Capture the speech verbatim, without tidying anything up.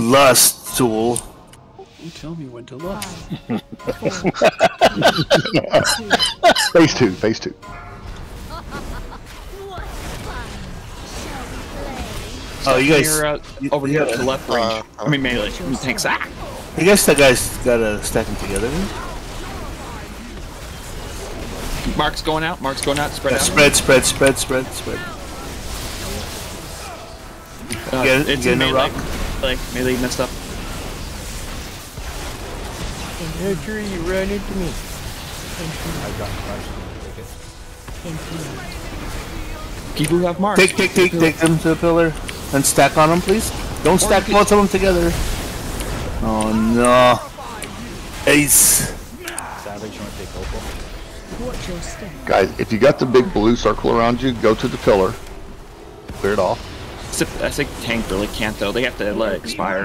lust, tool. You tell me when to lust. Phase two, phase two. Oh, you guys You're, uh, over here to left range. Uh, I mean melee. Thanks. Ah! You guys the guys gotta stack them together. Mark's going out. Mark's going out. Spread Yeah, out. spread, spread, spread, spread, spread. Uh, Get- it's get in in a melee. rock. Like melee messed up. Nurture, you run into me. I got crushed. People who have marks. Take, take, take, take them to the pillar and stack on them, please. Don't stack you both of them together. Oh no! Ace. Savage, you want to take Opal? Watch your step. Guys, if you got the big blue circle around you, go to the pillar. Clear it off. I think tank really can't though. They have to let it expire.